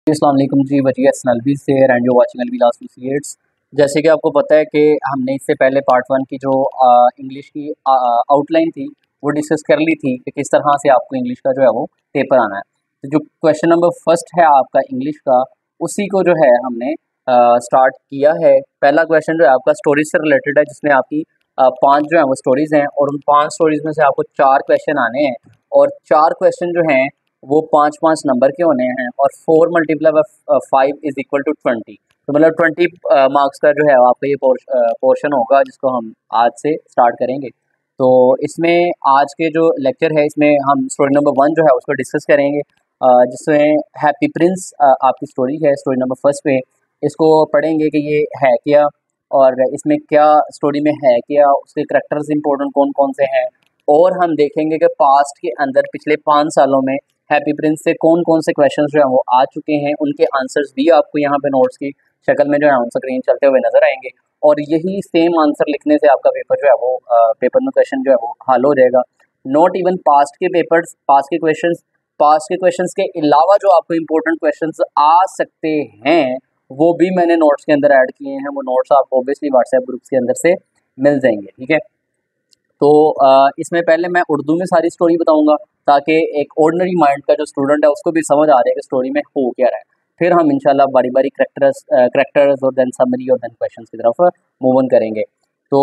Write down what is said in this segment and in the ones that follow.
अस्सलाम वालेकुम जी, वजिया नलवी से एंड यू वाचिंग अलविदा एसोसिएट्स। जैसे कि आपको पता है कि हमने इससे पहले पार्ट 1 की जो इंग्लिश की आउटलाइन थी वो डिस्कस कर ली थी कि किस तरह से आपको इंग्लिश का जो है वो पेपर आना है। तो जो क्वेश्चन नंबर फर्स्ट है आपका इंग्लिश का, उसी को जो है हमने स्टार्ट किया है। पहला क्वेश्चन जो है आपका स्टोरीज से रिलेटेड है, जिसमें आपकी 5 जो है वो स्टोरीज़ हैं और उन 5 स्टोरीज़ में से आपको 4 क्वेश्चन आने हैं और 4 क्वेश्चन जो हैं वो 5-5 नंबर के होने हैं और 4 multiply by 5 is equal to 20। तो मतलब 20 मार्क्स का जो है आपका ये पोर्शन होगा, जिसको हम आज से स्टार्ट करेंगे। तो इसमें आज के जो लेक्चर है इसमें हम स्टोरी नंबर 1 जो है उसको डिस्कस करेंगे, जिसमें हैप्पी प्रिंस आपकी स्टोरी है। स्टोरी नंबर फर्स्ट पे इसको पढ़ेंगे कि ये है क्या और इसमें क्या स्टोरी में है क्या, उसके करैक्टर्स इंपॉर्टेंट कौन कौन से हैं, और हम देखेंगे कि पास्ट के अंदर पिछले 5 सालों में हैप्पी प्रिंस से कौन कौन से क्वेश्चंस जो हैं वो आ चुके हैं। उनके आंसर्स भी आपको यहाँ पे नोट्स की शक्ल में जो है ऑन स्क्रीन चलते हुए नजर आएंगे और यही सेम आंसर लिखने से आपका पेपर जो है वो पेपर में क्वेश्चन जो है वो हल हो जाएगा। नॉट इवन पास्ट के पेपर्स, पास्ट के क्वेश्चंस के अलावा जो आपको इम्पोर्टेंट क्वेश्चंस आ सकते हैं वो भी मैंने नोट्स के अंदर ऐड किए हैं। वो नोट्स आपको ऑब्वियसली व्हाट्सएप ग्रुप्स के अंदर से मिल जाएंगे, ठीक है। तो इसमें पहले मैं उर्दू में सारी स्टोरी बताऊंगा ताकि एक ऑर्डिनरी माइंड का जो स्टूडेंट है उसको भी समझ आ रहा है कि स्टोरी में हो क्या रहा है। फिर हम इंशाल्लाह बारी बारी करेक्टर्स और देन समरी और देन क्वेश्चंस की तरफ मूव ऑन करेंगे। तो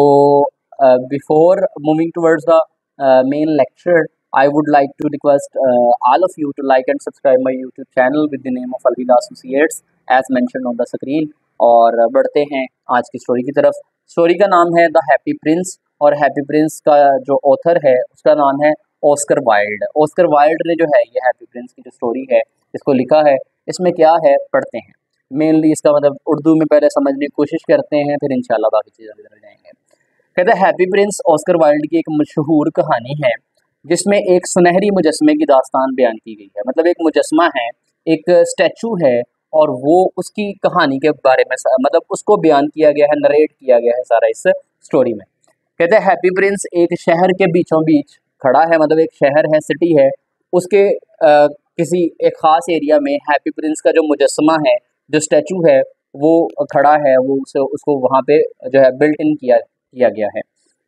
before moving towards the main lecture, I would like to request all of you to like and subscribe my YouTube channel with the name of Alvida Associates as mentioned on the screen। और बढ़ते हैं आज की story की तरफ। Story का नाम है द हैप्पी प्रिंस और हैप्पी प्रिंस का जो ऑथर है उसका नाम है ऑस्कर वाइल्ड। ऑस्कर वाइल्ड ने जो है ये हैप्पी प्रिंस की जो स्टोरी है इसको लिखा है। इसमें क्या है पढ़ते हैं। मेनली इसका मतलब उर्दू में पहले समझने की कोशिश करते हैं, फिर इंशाल्लाह बाकी चीज़ें अंदर जाएंगे। कहते हैं हैप्पी प्रिंस ऑस्कर वाइल्ड की एक मशहूर कहानी है जिसमें एक सुनहरी मुजस्मे की दास्तान बयान की गई है। मतलब एक मुजस्मा है, एक स्टैचू है और वो उसकी कहानी के बारे में मतलब उसको बयान किया गया है, नरेट किया गया है सारा इस स्टोरी में। कहते हैं हैप्पी प्रिंस एक शहर के बीचों बीच खड़ा है, मतलब एक शहर है, सिटी है, उसके किसी एक ख़ास एरिया में हैप्पी प्रिंस का जो मुजस्मा है, जो स्टैचू है वो खड़ा है। वो उसको वहाँ पे जो है बिल्ट इन किया गया है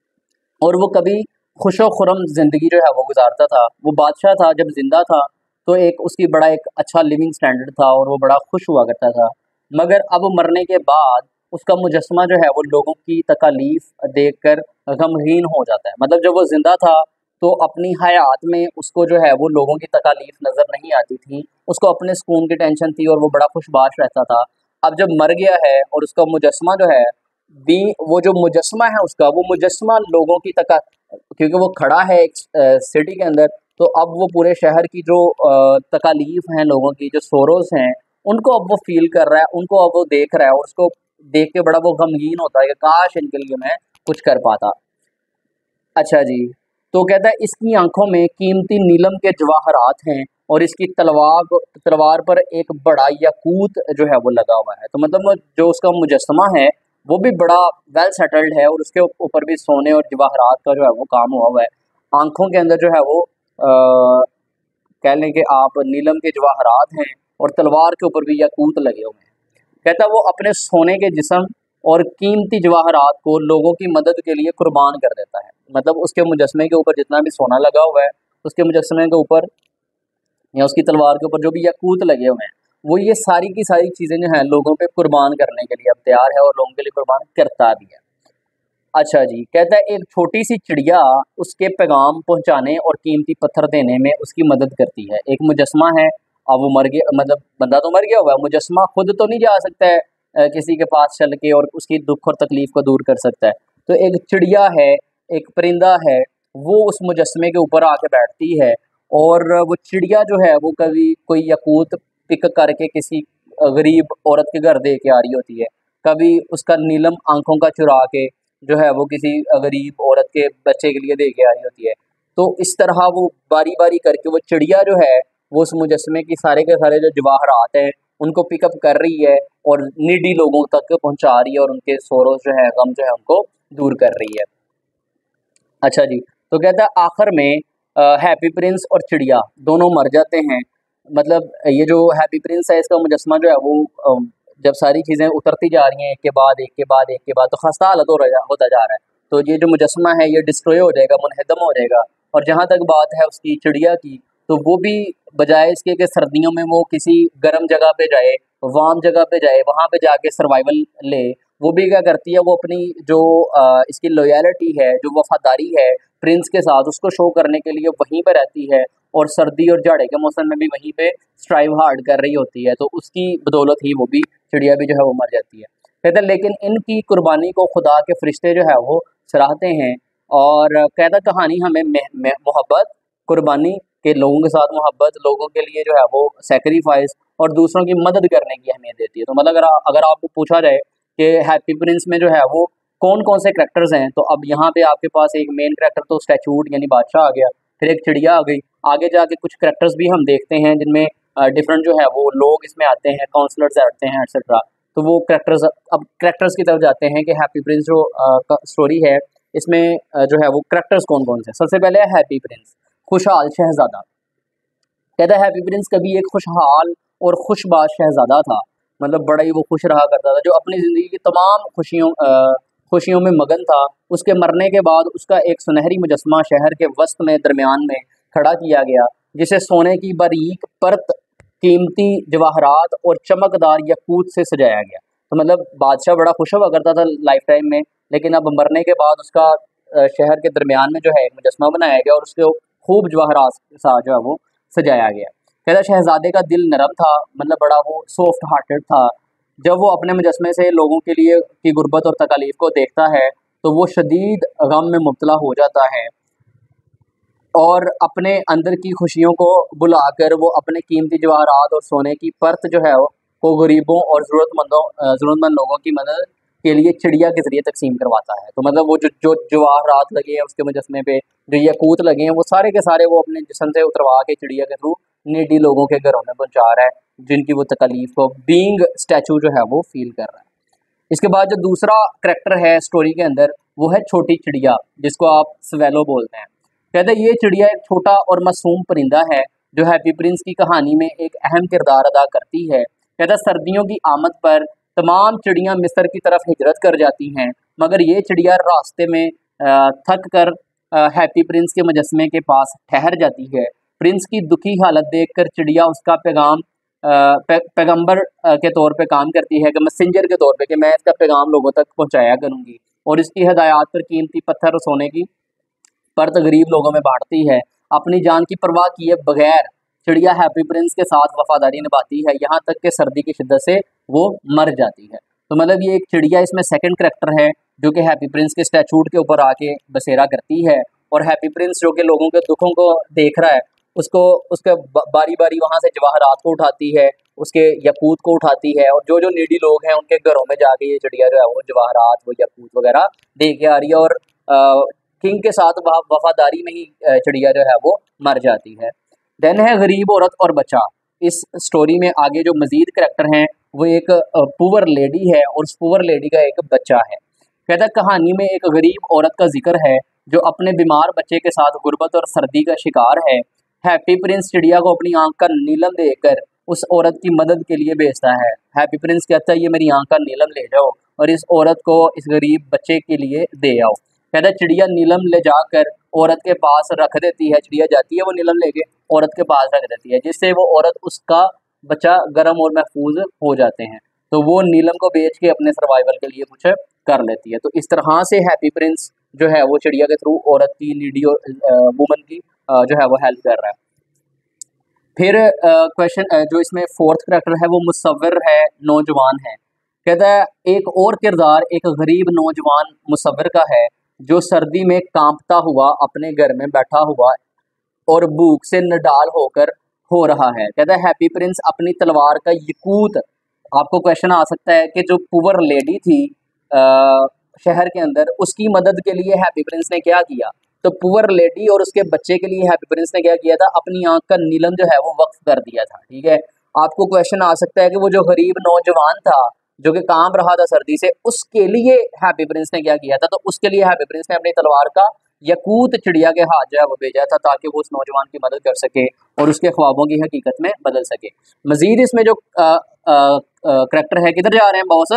और वो कभी खुशो खुरम ज़िंदगी जो है वो गुजारता था। वो बादशाह था, जब ज़िंदा था तो एक उसकी बड़ा एक अच्छा लिविंग स्टैंडर्ड था और वो बड़ा खुश हुआ करता था। मगर अब मरने के बाद उसका मुजस्मा जो है वो लोगों की तकालीफ देखकर गमगीन हो जाता है। मतलब जब वो ज़िंदा था तो अपनी हयात में उसको जो है वो लोगों की तकालीफ नज़र नहीं आती थी, उसको अपने सुकून की टेंशन थी और वो बड़ा खुशबाश रहता था। अब जब मर गया है और उसका मुजस्मा जो है दी वो जो मुजस्मा है उसका, वो मुजस्मा लोगों की क्योंकि वो खड़ा है एक सिटी के अंदर, तो अब वो पूरे शहर की जो तकालीफ हैं, लोगों की जो सोरोस हैं, उनको अब वो फील कर रहा है, उनको अब वो देख रहा है और उसको देख के बड़ा वो गमगीन होता है कि काश इनके लिए मैं कुछ कर पाता। अच्छा जी, तो कहता है इसकी आंखों में कीमती नीलम के जवाहरात हैं और इसकी तलवार पर एक बड़ा याकूत जो है वो लगा हुआ है। तो मतलब वो जो उसका मुजस्समा है वो भी बड़ा वेल सेटल्ड है और उसके ऊपर भी सोने और जवाहरात का जो है वो काम हुआ हुआ है। आंखों के अंदर जो है वो कह लें कि आप नीलम के जवाहरात हैं और तलवार के ऊपर भी याकूत लगे हुए हैं। कहता है वो अपने सोने के जिस्म और कीमती जवाहरात को लोगों की मदद के लिए कुर्बान कर देता है। मतलब उसके मुजस्मे के ऊपर जितना भी सोना लगा हुआ है, उसके मुजस्मे के ऊपर या उसकी तलवार के ऊपर जो भी याकूत लगे हुए हैं, वो ये सारी की सारी चीज़ें जो हैं लोगों पे कुर्बान करने के लिए अब तैयार है और लोगों के लिए कुर्बान करता भी है। अच्छा जी, कहता है एक छोटी सी चिड़िया उसके पैगाम पहुंचाने और कीमती पत्थर देने में उसकी मदद करती है। एक मुजस्मा है, अब वो मर गया, मतलब बंदा तो मर गया हुआ है, मुजस्मा खुद तो नहीं जा सकता है किसी के पास चल के और उसकी दुख और तकलीफ को दूर कर सकता है। तो एक चिड़िया है, एक परिंदा है, वो उस मुजस्मे के ऊपर आके बैठती है और वो चिड़िया जो है वो कभी कोई यकूत पिक करके किसी गरीब औरत के घर दे के आ रही होती है, कभी उसका नीलम आंखों का चुरा के जो है वो किसी गरीब औरत के बच्चे के लिए दे के आ रही होती है। तो इस तरह वो बारी-बारी करके वो चिड़िया जो है वो उस मुजस्मे की सारे के सारे जो जवाहरात हैं उनको पिकअप कर रही है और नीडी लोगों तक पहुँचा रही है और उनके सोरो जो है, गम जो है उनको दूर कर रही है। अच्छा जी, तो कहता है आखिर में हैप्पी प्रिंस और चिड़िया दोनों मर जाते हैं। मतलब ये जो हैप्पी प्रिंस है इसका मुजस्समा जो है वो जब सारी चीज़ें उतरती जा रही हैं एक के बाद एक के बाद एक के बाद, तो खस्ता हालत होता जा रहा है। तो ये जो मुजस्समा है ये डिस्ट्रॉय हो जाएगा, मुनहदम हो जाएगा। और जहाँ तक बात है उसकी चिड़िया की, तो वो भी बजाय इसके कि सर्दियों में वो किसी गर्म जगह पे जाए, वार्म जगह पे जाए, वहाँ पे जाके सर्वाइवल ले, वो भी क्या करती है, वो अपनी जो इसकी लॉयल्टी है, जो वफादारी है प्रिंस के साथ, उसको शो करने के लिए वहीं पे रहती है। और सर्दी और जाड़े के मौसम में भी वहीं पे स्ट्राइव हार्ड कर रही होती है, तो उसकी बदौलत ही वो भी चिड़िया भी जो है वो मर जाती है। कहते हैं लेकिन इनकी कुर्बानी को खुदा के फरिश्ते जो है वो सराहते हैं। और कहता कहानी हमें मोहब्बत, कुर्बानी के लोगों के साथ मोहब्बत, लोगों के लिए जो है वो सेक्रीफाइस और दूसरों की मदद करने की अहमियत देती है। तो मतलब अगर आपको पूछा जाए कि हैप्पी प्रिंस में जो है वो कौन कौन से करेक्टर्स हैं, तो अब यहाँ पे आपके पास एक मेन करेक्टर तो स्टैचूट यानी बादशाह आ गया, फिर एक चिड़िया आ गई, आगे जाके कुछ करेक्टर्स भी हम देखते हैं जिनमें डिफरेंट जो है वो लोग इसमें आते हैं, काउंसलर्स आते हैं एक्सेट्रा। तो वो करेक्टर्स, अब करेक्टर्स की तरफ जाते हैं कि हैप्पी प्रिंस जो स्टोरी है इसमें जो है वो करेक्टर्स कौन कौन से। सबसे पहले है हैप्पी प्रिंस, खुशहाल शहजादा। कहता है हैप्पी प्रिंस कभी एक खुशहाल और खुशबाश शहजादा था, मतलब बड़ा ही वो खुश रहा करता था, जो अपनी ज़िंदगी की तमाम खुशियों में मगन था। उसके मरने के बाद उसका एक सुनहरी मुजस्समा शहर के वसत में दरमियान में खड़ा किया गया, जिसे सोने की बारीक परत, कीमती जवाहरात और चमकदार यकूत से सजाया गया। तो मतलब बादशाह बड़ा खुश हुआ करता था लाइफ टाइम में, लेकिन अब मरने के बाद उसका शहर के दरमियान में जो है एक मुजस्समा बनाया गया और उसके खूब जवाहरात के साथ जो है वो सजाया गया। कहता शहजादे का दिल नरम था, मतलब बड़ा वो सॉफ्ट हार्टेड था। जब वो अपने मुजस्समे से लोगों के लिए की गुर्बत और तकालीफ को देखता है तो वो शदीद गम में मुब्तला हो जाता है और अपने अंदर की खुशियों को बुलाकर वो अपने कीमती जवाहरात और सोने की परत जो है वो गरीबों और ज़रूरतमंद लोगों की मदद के लिए चिड़िया के ज़रिए तकसीम करवाता है। तो मतलब वो जो जो जवाहरात लगे हैं उसके मुजस्समे पे, जो यकूत लगे हैं, वो सारे के सारे वो अपने जिस्म से उतरवा के चिड़िया के थ्रू नीडी लोगों के घरों में पहुँचा रहा है, जिनकी वो तकलीफ को बीइंग स्टैचू जो है वो फ़ील कर रहा है। इसके बाद जो दूसरा करैक्टर है स्टोरी के अंदर वो है छोटी चिड़िया, जिसको आप स्वेलो बोलते हैं। कहते हैं ये चिड़िया एक छोटा और मासूम परिंदा है जो हैप्पी प्रिंस की कहानी में एक अहम किरदार अदा करती है। कहता है सर्दियों की आमद पर तमाम चिड़ियाँ मिस्र की तरफ हिजरत कर जाती हैं, मगर ये चिड़िया रास्ते में थक कर हैप्पी प्रिंस के मुजस्समे के पास ठहर जाती है। प्रिंस की दुखी हालत देखकर चिड़िया उसका पैगंबर के तौर पे काम करती है, कि मैसेंजर के तौर पे, कि मैं इसका पैगाम लोगों तक पहुंचाया करूंगी। और इसकी हदायत पर कीमती पत्थर और सोने की परत गरीब लोगों में बांटती है। अपनी जान की परवाह किए बगैर चिड़िया हैप्पी प्रिंस के साथ वफादारी निभाती है, यहाँ तक कि सर्दी की शिद्दत से वो मर जाती है। तो मतलब ये एक चिड़िया इसमें सेकंड करैक्टर है जो कि हैप्पी प्रिंस के स्टैचूट के ऊपर आके बसेरा करती है। और हैप्पी प्रिंस जो कि लोगों के दुखों को देख रहा है, उसको उसके बारी बारी वहाँ से जवाहरात को उठाती है, उसके यकूत को उठाती है, और जो जो नीडी लोग हैं उनके घरों में जाके ये चिड़िया जो है वो जवाहरात, वो यकूत वगैरह दे के आ रही है। और किंग के साथ वफादारी में ही चिड़िया जो है वो मर जाती है। देन है गरीब औरत और बच्चा। इस स्टोरी में आगे जो मजीद करैक्टर हैं वो एक पुअर लेडी है और उस पुअर लेडी का एक बच्चा है। कहता कहानी में एक गरीब औरत का जिक्र है जो अपने बीमार बच्चे के साथ गुर्बत और सर्दी का शिकार है। हैप्पी प्रिंस चिड़िया को अपनी आंख का नीलम देकर उस औरत की मदद के लिए भेजता है। हैप्पी प्रिंस कहता है ये मेरी आंख का नीलम ले जाओ और इस औरत को इस गरीब बच्चे के लिए दे आओ। कहता है चिड़िया नीलम ले जाकर औरत के पास रख देती है, चिड़िया जाती है वो नीलम लेके औरत के पास रख देती है, जिससे वो औरत उसका बच्चा गर्म और महफूज हो जाते हैं। तो वो नीलम को बेच के अपने सर्वाइवल के लिए कुछ कर लेती है। तो इस तरह से हैप्पी प्रिंस जो है वो चिड़िया के थ्रू औरत की, नीडी वुमन की जो है वो हेल्प कर रहा है। फिर क्वेश्चन जो इसमें फोर्थ करैक्टर है वो मुसव्विर है, नौजवान है। कहता है एक और किरदार एक गरीब नौजवान मुसव्विर का है जो सर्दी में कांपता हुआ अपने घर में बैठा हुआ और भूख से नडाल होकर हो रहा है। कहता है हैप्पी प्रिंस अपनी तलवार का यकूत, आपको क्वेश्चन आ सकता है कि जो पुअर लेडी थी शहर के अंदर, उसकी मदद के लिए हैप्पी प्रिंस ने क्या किया। तो पुअर लेडी और उसके बच्चे के लिए हैप्पी प्रिंस ने क्या किया था, अपनी आंख का नीलम जो है वो वक्फ कर दिया था। ठीक है, आपको क्वेश्चन आ सकता है कि वो जो गरीब नौजवान था जो कि काम रहा था सर्दी से, उसके लिए हैप्पी प्रिंस ने क्या किया था। तो उसके लिए हैप्पी प्रिंस ने अपनी तलवार का यकूत चिड़िया के हाथ जो है वो भेजा था ताकि वो उस नौजवान की मदद कर सके और उसके ख्वाबों की हकीकत में बदल सके। मजीद इसमें जो करेक्टर है, किधर जा रहे हैं बॉस?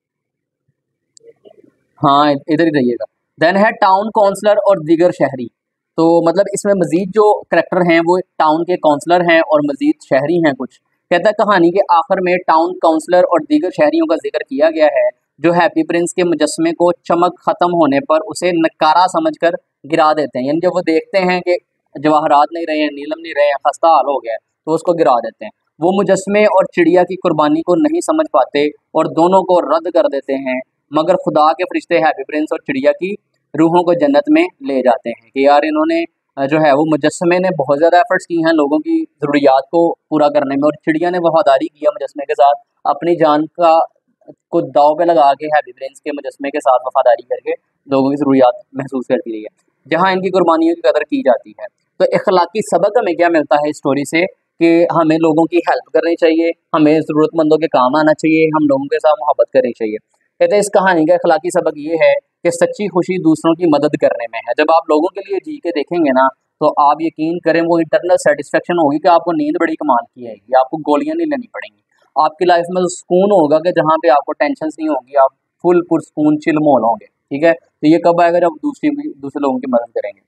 हाँ, इधर ही रहिएगा। देन है टाउन काउंसलर और दीगर शहरी। तो मतलब इसमें मजीद जो करेक्टर हैं वो टाउन के काउंसलर हैं और मजीद शहरी हैं कुछ। कहता है कहानी के आखिर में टाउन काउंसलर और दीगर शहरियों का जिक्र किया गया है जो हैप्पी प्रिंस के मुजस्मे को चमक खत्म होने पर उसे नकारा समझकर गिरा देते हैं। यानी जब वो देखते हैं कि जवाहरात नहीं रहे हैं, नीलम नहीं रहे हैं, खस्ता हाल हो गया है, तो उसको गिरा देते हैं। वो मुजस्मे और चिड़िया की कुर्बानी को नहीं समझ पाते और दोनों को रद्द कर देते हैं, मगर खुदा के फरिश्ते हैप्पी प्रिंस और चिड़िया की रूहों को जन्नत में ले जाते हैं कि यार इन्होंने जो है वो मुजस्मे ने बहुत ज़्यादा एफर्ट्स की हैं लोगों की ज़रूरियात को पूरा करने में, और चिड़िया ने वफादारी किया मुजस्मे के साथ, अपनी जान का को दाव पे लगा के हैप्पी प्रिंस के मुजस्मे के साथ वफादारी करके लोगों की ज़रूरियात महसूस करती रही है, जहाँ इनकी कुर्बानियों की कदर की जाती है। तो इखलाकी सबक हमें क्या मिलता है इस स्टोरी से कि हमें लोगों की हेल्प करनी चाहिए, हमें ज़रूरतमंदों के काम आना चाहिए, हम लोगों के साथ मोहब्बत करनी चाहिए। कहते हैं इस कहानी का इखलाकी सबक ये है कि सच्ची खुशी दूसरों की मदद करने में है। जब आप लोगों के लिए जी के देखेंगे ना, तो आप यकीन करें वो इंटरनल सेटिस्फेक्शन होगी कि आपको नींद बड़ी कमाल की आएगी, आपको गोलियां नहीं लेनी पड़ेंगी, आपकी लाइफ में तो सुकून होगा कि जहाँ पे आपको टेंशन नहीं होगी, आप फुल पुरसकून चिल मोल होंगे। ठीक है, तो ये कब आएगा? जब दूसरे लोगों की मदद करेंगे।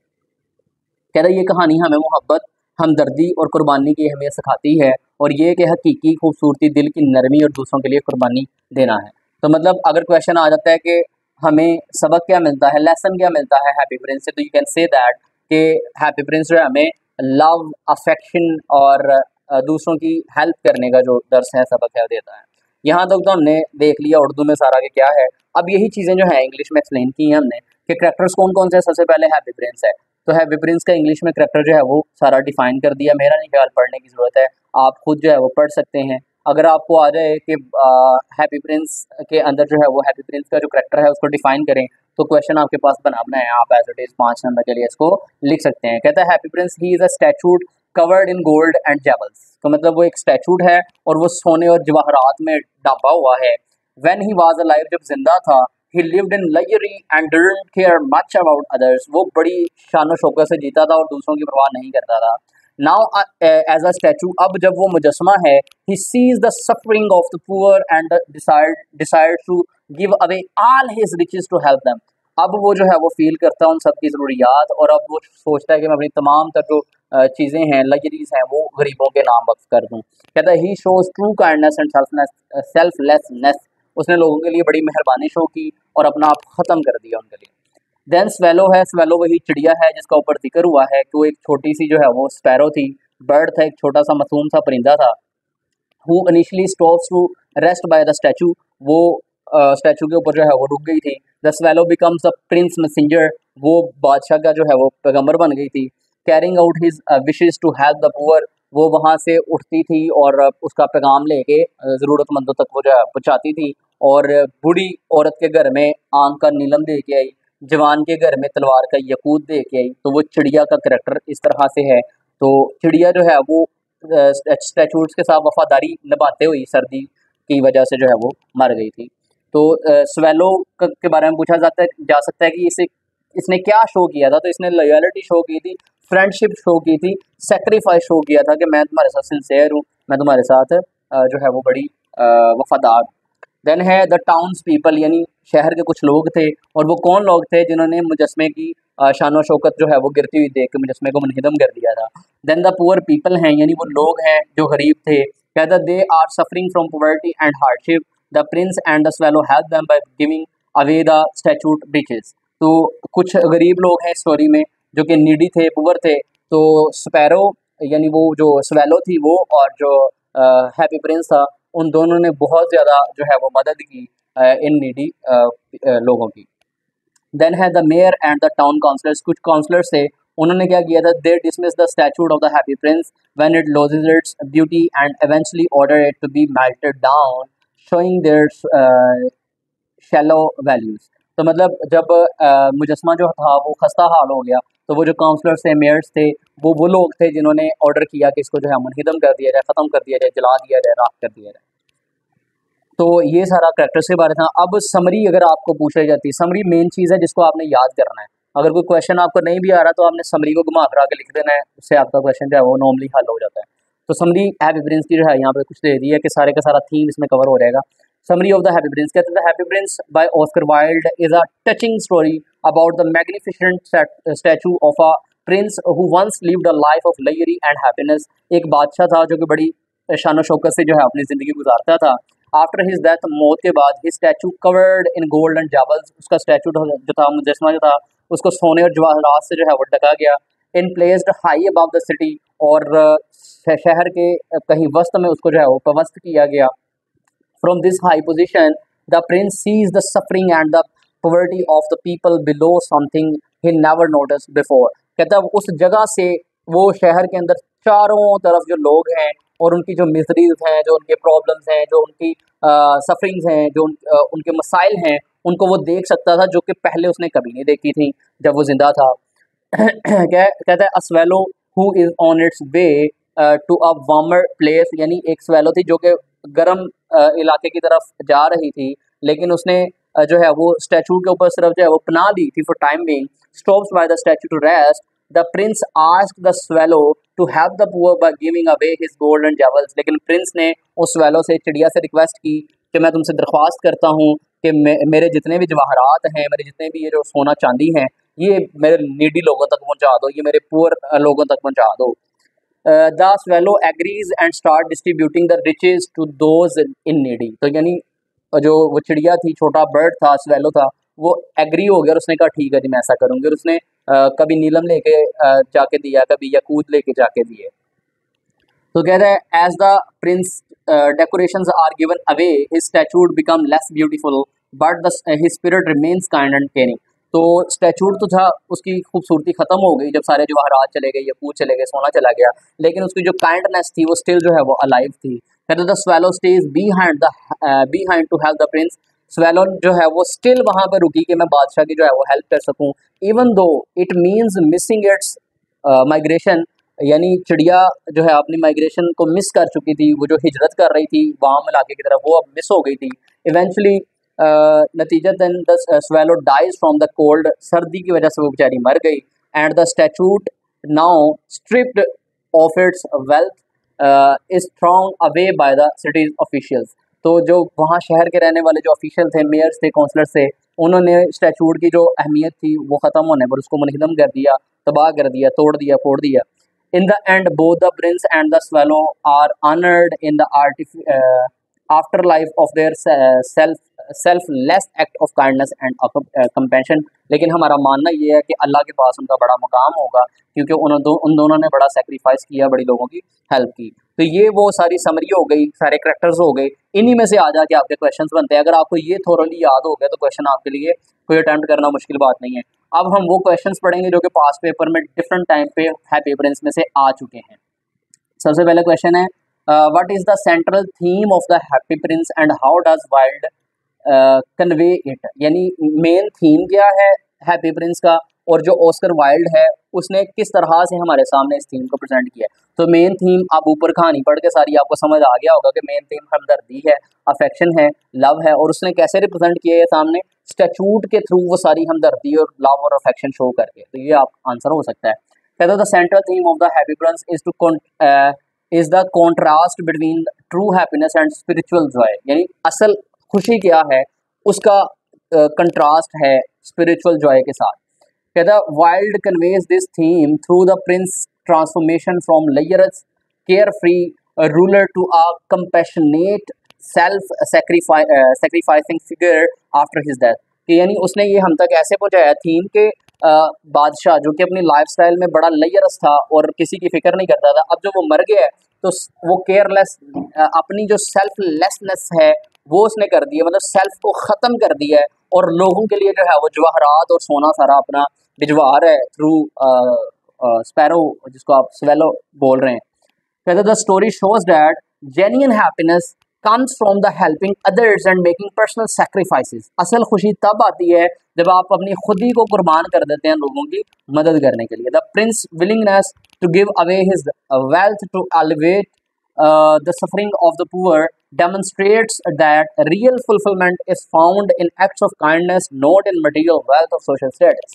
कहता है ये कहानी हमें मोहब्बत, हमदर्दी और कुर्बानी की अहमियत सिखाती है, और ये कि हकीकी खूबसूरती दिल की नरमी और दूसरों के लिए कुर्बानी देना है। तो मतलब अगर क्वेश्चन आ जाता है कि हमें सबक क्या मिलता है, लेसन क्या मिलता है हैप्पी प्रिंस से, तो यू कैन से दैट कि हैप्पी प्रिंस जो है हमें लव, अफेक्शन और दूसरों की हेल्प करने का जो दर्स है, सबक है, वो देता है। यहाँ तक तो हमने देख लिया उर्दू में सारा कि क्या है। अब यही चीज़ें जो है इंग्लिश में एक्सप्लेन की हैं हमने कि करेक्टर्स कौन कौन से। सबसे पहले हैप्पी प्रिंस है, तो हैप्पी प्रिंस का इंग्लिश में करेक्टर जो है वो सारा डिफाइन कर दिया। मेरा नहीं ख्याल पढ़ने की ज़रूरत है, आप खुद जो है वो पढ़ सकते हैं। अगर आपको आ जाए कि हैप्पी प्रिंस के अंदर जो है वो हैप्पी प्रिंस का जो करेक्टर है उसको डिफाइन करें, तो क्वेश्चन आपके पास बना है, आप एज इट इज़ 5 नंबर के लिए इसको लिख सकते हैं। कहता है happy prince he is a statue covered in gold and jewels. तो मतलब वो एक स्टैचूड है और वो सोने और जवाहरात में ढांपा हुआ है। व्हेन ही वाज अलाइव, जब जिंदा था, he lived in luxury and didn't care much about others। वो बड़ी शान शौकत से जीता था और दूसरों की परवाह नहीं करता था। नाउ एज अ स्टैचू, अब जब वो मुजस्मा है, he sees the suffering of the poor and decides to give away all his riches to help them। अब वो जो है वो फील करता है उन सब की ज़रूरियात, और अब वो सोचता है कि मैं अपनी तमाम तर जो चीज़ें हैं, लग्जरीज हैं, वो गरीबों के नाम वक्फ कर दूँ। कहता है he shows true kindness and selflessness. उसने लोगों के लिए बड़ी मेहरबानी शो की और अपना आप ख़त्म कर दिया उनके लिए। देन स्वेलो है, स्वेलो वही चिड़िया है जिसका ऊपर जिक्र हुआ है कि वो एक छोटी सी जो है वो स्पैरो थी, बर्ड था, एक छोटा सा मासूम सा परिंदा था। Who initially stops to rest by the statue. वो स्टैचू के ऊपर जो है वो रुक गई थी। The swallow becomes a prince messenger. वो बादशाह का जो है वो पैगंबर बन गई थी। Carrying out his wishes to help the poor. वो वहाँ से उठती थी और उसका पैगाम लेके ज़रूरतमंदों तक वो जो है पहुँचाती थी। और बूढ़ी औरत के घर में आम का नीलम दे के आई, जवान के घर में तलवार का यकूत दे के आई। तो वो चिड़िया का करैक्टर इस तरह से है। तो चिड़िया जो है वो स्टैचूर्स के साथ वफादारी निभाते हुई सर्दी की वजह से जो है वो मर गई थी। तो स्वेलो के बारे में पूछा जा सकता है कि इसने क्या शो किया था, तो इसने लॉयल्टी शो की थी, फ्रेंडशिप शो की थी, सेक्रीफाइस शो किया था कि मैं तुम्हारे साथ सिंसेयर हूँ, मैं तुम्हारे साथ जो है वो बड़ी वफादार। देन है द टाउन्स पीपल, यानी शहर के कुछ लोग थे, और वो कौन लोग थे जिन्होंने मुजस्मे की शान शौकत जो है वो गिरती हुई देख के मुजस्मे को मुनहदम कर दिया था। देन द पुअर पीपल हैं, यानी वो लोग हैं जो गरीब थे। कहता they are suffering from poverty and hardship. The prince and the swallow help them by giving away the statue's riches. तो कुछ गरीब लोग हैं स्टोरी में जो कि नीडी थे, पुअर थे। तो स्पैरो यानी वो जो स्वेलो थी वो, और जो हैप्पी प्रिंस था, उन दोनों ने बहुत ज़्यादा जो है वो मदद की इन नीडी लोगों की। देन है the mayor and the town councillors. कुछ काउंसलर्स थे, उन्होंने क्या किया था, they dismiss the statue of the happy prince when it loses its beauty and eventually order it to be melted down, showing their shallow values. तो मतलब जब मुजस्मा जो था वो खस्ता हाल हो गया, तो वो जो काउंसलर्स थे, मेयर्स थे, वो लोग थे जिन्होंने ऑर्डर किया कि इसको जो है मुनहदम कर दिया जाए, ख़त्म कर दिया जाए, जला दिया जाए, राख कर दिया जाए। तो ये सारा करैक्टर्स के बारे था। अब समरी अगर आपको पूछी जाती है, समरी मेन चीज़ है जिसको आपने याद करना है। अगर कोई क्वेश्चन आपको नहीं भी आ रहा तो आपने समरी को घुमा फिरा के लिख देना है, उससे आपका क्वेश्चन जो है वो नॉर्मली हल हो जाता है। तो समरी हैप्पी प्रिंस की जो है यहाँ पे कुछ दे दी है कि सारे का सारा थीम इसमें कवर हो जाएगा। Summary of the happy prince कहते हैं happy prince by Oscar Wilde is a touching story about the magnificent statue of a prince who once lived a life of luxury and happiness. एक बादशाह था जो कि बड़ी शान शौकत से जो है अपनी ज़िंदगी गुजारता था। आफ्टर हिज डेथ, मौत के बाद, his statue covered in gold and jewels, उसका स्टैचू जो था, मुजस्मा जो था, उसको सोने और जवाहरात से जो है वो ढका गया। In placed high above the city, और शहर के कहीं वस्त में उसको जो है वो पवस्त किया गया। From this high position the prince sees the suffering and the poverty of the people below something he never notice before. कहता है उस जगह से वो शहर के अंदर चारों तरफ जो लोग हैं और उनकी जो मिजरीज हैं, जो उनके प्रॉब्लम्स हैं, जो उनकी सफरिंग्स हैं, जो उनके मसाइल हैं, उनको वो देख सकता था, जो कि पहले उसने कभी नहीं देखी थी जब वो जिंदा था। कहता है a swallow who is on its way to a warmer place, यानी एक स्वेलो थी जो कि गर्म इलाके की तरफ जा रही थी, लेकिन उसने जो है वो स्टैचू के ऊपर सिर्फ जो है वो पनाह ली थी for time being. Stops by the statue to rest, the prince asked the swallow to help the poor by giving away his gold and jewels. लेकिन प्रिंस ने उस स्वेलो से, चिड़िया से रिक्वेस्ट की कि मैं तुमसे दरख्वास्त करता हूँ कि मेरे जितने भी जवाहरात हैं, मेरे जितने भी ये जो सोना चांदी हैं, ये मेरे नीडी लोगों तक पहुँचा दो, ये मेरे पुअर लोगों तक पहुँचा दो। The swallow agrees and start distributing the riches to those in needy. तो यानी जो वो चिड़िया थी, छोटा बर्ड था, स्वेलो था, वो एग्री हो गया और उसने कहा ठीक है जी मैं ऐसा करूँगी। और उसने कभी नीलम लेके जाके दिया, कभी याकूत लेके जाके दिए। तो कहता है as the prince decorations are given away his statue become less beautiful but the his spirit remains kind and caring. तो स्टैचूड तो था, उसकी खूबसूरती खत्म हो गई जब सारे जवाहरात चले गए, याकूत चले गए, सोना चला गया, लेकिन उसकी जो काइंडनेस थी वो स्टिल जो है वो अलाइव थी। कहते the swallow stays behind to help the prince. Swallow जो है वो स्टिल वहाँ पर रुकी कि मैं बादशाह की जो है वो हेल्प कर सकूँ, even though it means missing its migration. यानी चिड़िया जो है अपनी माइग्रेशन को मिस कर चुकी थी, वो जो हिजरत कर रही थी वाम इलाके की तरफ, वो अब मिस हो गई थी। इवेंचुअली नतीजतन the swallow dies from the cold, सर्दी की वजह से वो बेचारी मर गई। And the statue now stripped of its wealth is thrown away by the city's officials. तो जो वहाँ शहर के रहने वाले जो ऑफिशियल थे, मेयर्स थे, काउंसलर्स थे, उन्होंने स्टैचूट की जो अहमियत थी वो ख़त्म होने पर उसको मुनहदम कर दिया, तबाह कर दिया, तोड़ दिया, फोड़ दिया। In the end, both the prince and the swallow are honored in the afterlife of their selfless act of kindness and compassion। लेकिन हमारा मानना ये है कि अल्लाह के पास उनका बड़ा मुकाम होगा, क्योंकि उन दोनों ने बड़ा सेक्रीफाइस किया, बड़ी लोगों की हेल्प की। तो ये वो सारी समरी हो गई, सारे करेक्टर्स हो गए, इन्हीं में से आ जाके आपके क्वेश्चंस बनते हैं। अगर आपको ये थोरली याद हो गया तो क्वेश्चन आपके लिए कोई अटैम्प्ट करना मुश्किल बात नहीं है। अब हम वो क्वेश्चंस पढ़ेंगे जो कि पास पेपर में डिफरेंट टाइम पे हैप्पी प्रिंस में से आ चुके हैं। सबसे पहले क्वेश्चन है what is the central theme of the happy prince and how does Wilde convey it. यानी मेन थीम क्या है हैप्पी प्रिंस का, और जो ऑस्कर वाइल्ड है उसने किस तरह से हमारे सामने इस थीम को प्रेजेंट किया है। तो मेन थीम आप ऊपर कहानी पढ़ के सारी आपको समझ आ गया होगा कि मेन थीम हमदर्दी है, अफेक्शन है, लव है, और उसने कैसे रिप्रेजेंट किया है सामने स्टैचूट के थ्रू वो सारी हमदर्दी और लव और अफेक्शन शो करके। तो ये आप आंसर हो सकता है। कहते the central theme of the happy prince is the contrast between true happiness and spiritual joy. यानी असल खुशी क्या है उसका कंट्रास्ट है स्पिरिचुअल जॉय के साथ। कहता Wilde conveys this theme through the prince transformation from layers care free ruler to a compassionate self sacrificing figure after his death. कि यानी उसने ये हम तक ऐसे पहुंचाया थीम के बादशाह जो कि अपनी लाइफस्टाइल में बड़ा लेयरस था और किसी की फिक्र नहीं करता था, अब जब वो मर गया है तो वो केयरलेस, अपनी जो सेल्फलेसनेस है वो उसने कर दी है, मतलब सेल्फ को ख़त्म कर दिया है, और लोगों के लिए जो है वो जवाहरात और सोना सारा अपना भिजवा रहा है थ्रू स्पैरो, जिसको आप स्वेलो बोल रहे हैं। कहते the story shows that genuine happiness comes from the helping others and making personal sacrifices। असल खुशी तब आती है जब आप अपनी खुद ही को कुर्बान कर देते हैं लोगों की मदद करने के लिए। The prince willingness to give away his wealth to alleviate the suffering of the poor demonstrates that real fulfillment is found in acts of kindness, not in material wealth or social status।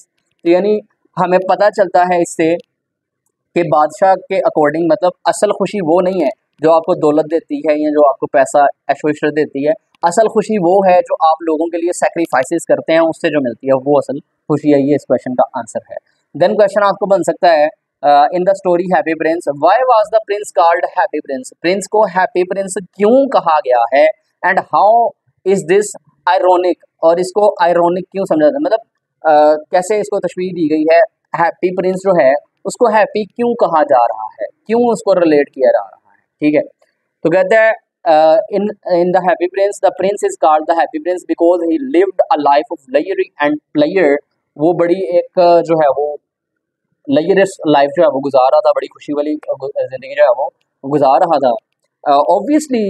तो यानी हमें पता चलता है इससे कि बादशाह के अकॉर्डिंग मतलब असल खुशी वो नहीं है जो आपको दौलत देती है या जो आपको पैसा ऐशो देती है। असल खुशी वो है जो आप लोगों के लिए सेक्रीफाइसेस करते हैं, उससे जो मिलती है वो असल खुशी है। ये इस क्वेश्चन का आंसर है। देन क्वेश्चन आपको बन सकता है in the story happy prince why was the prince called happy prince, prince को हैप्पी प्रिंस क्यों कहा गया है, and how is this ironic, और इसको आयरोनिक क्यों समझा जाता है, मतलब कैसे इसको तशबीह दी गई है। हैप्पी प्रिंस जो है उसको हैप्पी क्यों कहा जा रहा है, क्यों उसको रिलेट किया जा रहा है, ठीक है। तो कहते हैं in in the happy prince is called the happy prince because he lived a life of luxury and pleasure. वो बड़ी एक जो है वो लग्जरियस लाइफ जो है वो गुजार रहा था, बड़ी खुशी वाली जिंदगी जो है वो गुजार रहा था। Obviously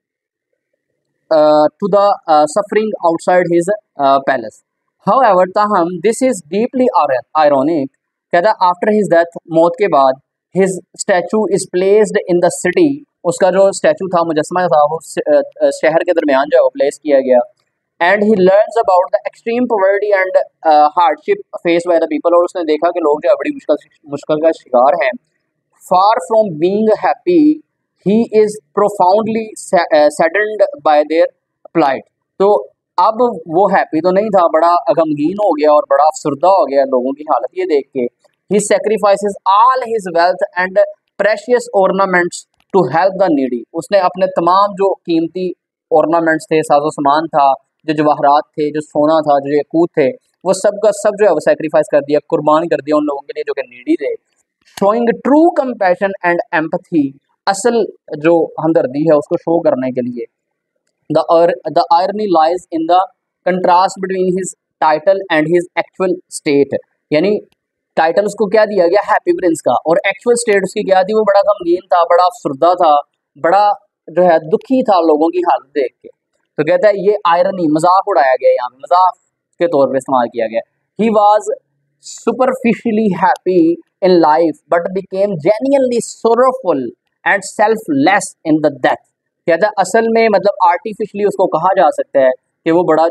to the suffering outside his palace. However, ताहम this is deeply ironic, कहता है after his death, मौत के बाद, his statue is placed in the city, उसका जो स्टैचू था, मुजस्मा था, वो शहर के दरमियान जो है वो प्लेस किया गया। And he learns about the extreme poverty and hardship face by the people, और उसने देखा कि लोग जो है बड़ी मुश्किल का शिकार हैं। Far from being happy he is profoundly saddened by their plight। तो अब वो हैप्पी तो नहीं था, बड़ा गमगीन हो गया और बड़ा अफसरदा हो गया लोगों की हालत ये देख के। He sacrifices all his wealth and precious ornaments to help the needy, उसने अपने तमाम जो कीमती ऑर्नामेंट्स थे, साजो सामान था, जो जवाहरात थे, जो सोना था, जो यकूत थे, वो सब का सब जो है वो सेक्रीफाइस कर दिया, कुर्बान कर दिया उन लोगों के लिए जो कि नीडी थे। Showing true compassion and empathy, असल जो हमदर्दी है उसको शो करने के लिए। The irony lies in the contrast between his title and his actual state, यानी टाइटल उसको क्या दिया गया हैप्पी प्रिंस का, और एक्चुअल स्टेट उसकी क्या थी, वो बड़ा गमगीन था, बड़ा अफसरदा था, बड़ा जो है दुखी था लोगों की हालत देख के। तो कहता है ये आयरनी, मजाक उड़ाया गया, यहाँ पे मजाक के तौर पे इस्तेमाल किया गया। He was superficially happy in life but became genuinely sorrowful and selfless in the death. कहता है असल में मतलब आर्टिफिशली उसको कहा जा सकता है कि वो बड़ा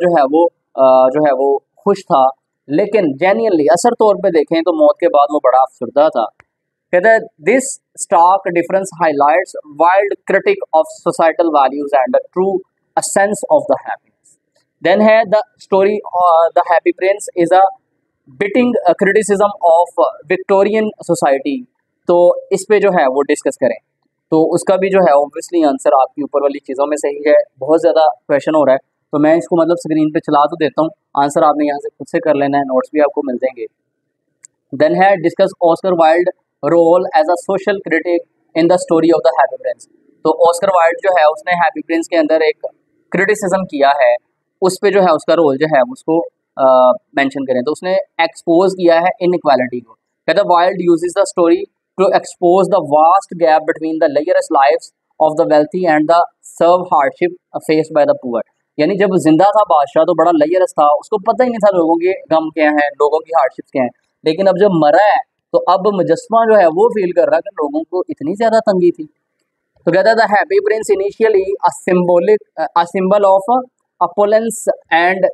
जो है वो खुश था, लेकिन जेन्युइनली असर तौर पे देखें तो मौत के बाद वो बड़ा अफसरदा था। कहता है this stark difference highlights Wilde critique of societal values and true a sense of the happiness. Then है the story the happy prince is a biting criticism of Victorian society. तो इस पे जो है वो डिस्कस करें, तो उसका भी जो है ऑब्वियसली आंसर आपकी ऊपर वाली चीज़ों में सही है। बहुत ज़्यादा क्वेश्चन हो रहा है तो मैं इसको मतलब स्क्रीन पे चला तो देता हूँ, आंसर आपने यहाँ से खुद से कर लेना है, नोट्स भी आपको मिल जाएंगे। देन है discuss Oscar Wilde role as a social critic in the story of the happy prince. तो ऑस्कर वाइल्ड जो है उसने हैप्पी प्रिंस के अंदर एक क्रिटिसिज्म किया है, उस पे जो है उसका रोल जो है उसको मेंशन करें तो उसने एक्सपोज किया है इनइक्वालिटी को। कहता है Wilde uses the story to expose the vast gap between the luxurious lives of the wealthy and the serve hardship faced by the poor। यानी जब जिंदा था बादशाह तो बड़ा लग्जरियस था, उसको पता ही नहीं था लोगों के गम क्या हैं, लोगों की हार्डशिप्स क्या हैं, लेकिन अब जब मरा है तो अब मुजस्मा जो है वो फील कर रहा है कि लोगों को इतनी ज्यादा तंगी थी। तो कहता था happy prince initially a symbol of opulence and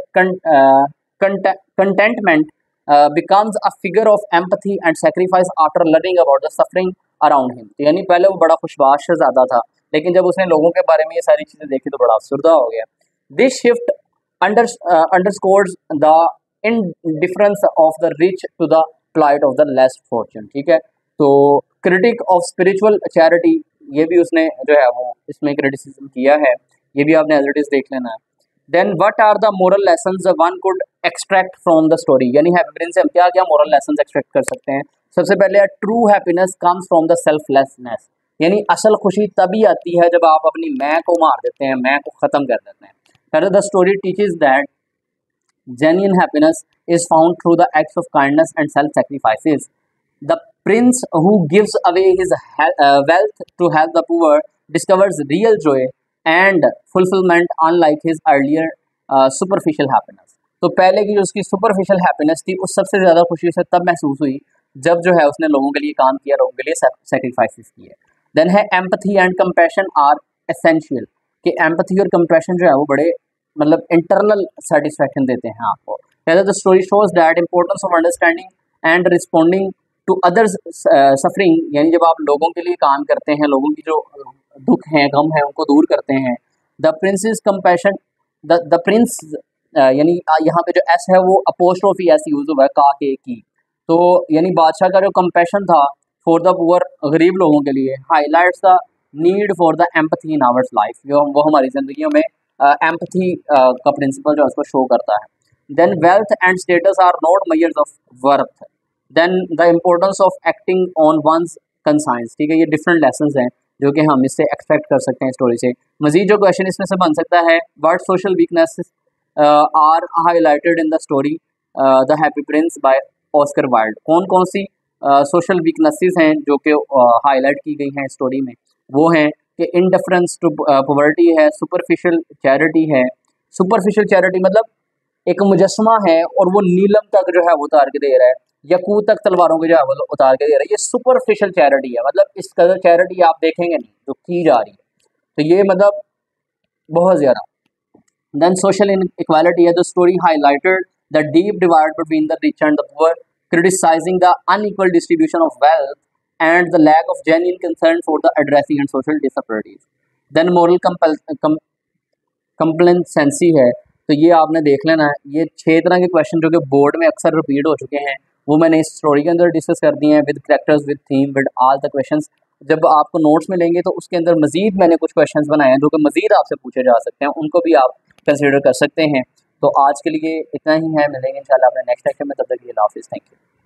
contentment becomes a figure of empathy and sacrifice after learning about the suffering around him। तो यानी पहले वो बड़ा खुशबाश ज़्यादा था, लेकिन जब उसने लोगों के बारे में ये सारी चीज़ें देखी तो बड़ा अफसरदा हो गया। This shift underscores the indifference of the rich to the plight of the less fortune. ठीक है, तो क्रिटिक ऑफ स्पिरिचुअल चैरिटी ये भी उसने जो है वो इसमें क्रिटिसिज्म किया है, ये भी आपने एज इट इज देख लेना है। Then what are the moral lessons one could extract from the story, यानी हैप्पी प्रिंस से हम क्या क्या मोरल लेसन्स एक्सट्रैक्ट कर सकते हैं। सबसे पहले true happiness comes from the selflessness, यानी असल खुशी तभी आती है जब आप अपनी मैं को मार देते हैं, मैं को ख़त्म कर देते हैं। पहले the story teaches that genuine happiness is found through the acts of kindness and self-sacrifices. The prince who gives away his wealth to help the poor discovers real joy and fulfillment unlike his earlier superficial happiness। तो पहले की जो उसकी superficial happiness थी उस सबसे ज़्यादा खुशी उसे तब महसूस हुई जब जो है उसने लोगों के लिए काम किया, लोगों के लिए sacrifices किए। देन है empathy and compassion are essential, कि empathy और compassion जो है वो बड़े मतलब इंटरनल सेटिस्फैक्शन देते हैं आपको। कहते the story shows that importance of understanding and responding to others suffering, यानी जब आप लोगों के लिए काम करते हैं, लोगों की जो दुख हैं, गम है, उनको दूर करते हैं। The prince is compassion, the prince यानी यहाँ पे जो एस है वो अपोस्ट्रोफी एस यूज हुआ है का के की, तो यानी बादशाह का जो कंपैशन था फॉर द पुअर, गरीब लोगों के लिए, highlights the need for the empathy in ours life, जो वो हमारी ज़िंदगी में एम्पथी का प्रिंसिपल जो है उसको शो करता है। Then wealth and status are not measures of worth, then the importance of acting on one's conscience, ठीक है, ये डिफरेंट लेसन्स हैं जो कि हम इससे एक्सपेक्ट कर सकते हैं स्टोरी से। मजीद जो क्वेश्चन इसमें से बन सकता है, what social weaknesses are highlighted in the story the happy prince by Oscar Wilde, कौन कौन सी सोशल वीकनेसेस हैं जो कि हाईलाइट की गई हैं स्टोरी में, वो हैं कि इनडिफरेंस टू पॉवर्टी है, सुपरफिशियल चैरिटी है। सुपरफिशियल चैरिटी मतलब एक मुजस्समा है और वो नीलम तक जो है वो उतार के दे रहा है, यकूत तक तलवारों के जो है वो उतार के दे रहा है, ये सुपरफिशियल चैरिटी है, मतलब इस कदर चैरिटी आप देखेंगे नहीं जो की जा रही है, तो ये मतलब बहुत ज़्यादा। Then social inequality है, the story highlighted the deep divide between the rich and the poor, criticizing the unequal distribution of wealth and the lack of genuine concern for the addressing and social disparities. Then moral complacency है, तो ये आपने देख लेना है, ये 6 तरह के क्वेश्चन जो कि बोर्ड में अक्सर रिपीट हो चुके हैं, वो मैंने इस स्टोरी के अंदर डिस्कस कर दिए हैं with characters, with theme, with all the questions. जब आपको नोट्स मिलेंगे तो उसके अंदर मजीद मैंने कुछ क्वेश्चंस बनाए हैं जो कि मजीद आपसे पूछे जा सकते हैं, उनको भी आप कंसिडर कर सकते हैं। तो आज के लिए इतना ही है, मिलेंगे इंशाल्लाह अपने नेक्स्ट लेक्चर में, तब तक के लिए अल्लाह हाफिज़, थैंक यू।